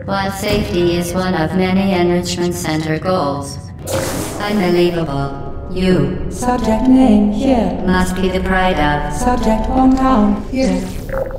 while safety is one of many Enrichment Center goals. Unbelievable. You Subject name here. must be the pride of. Subject hometown here.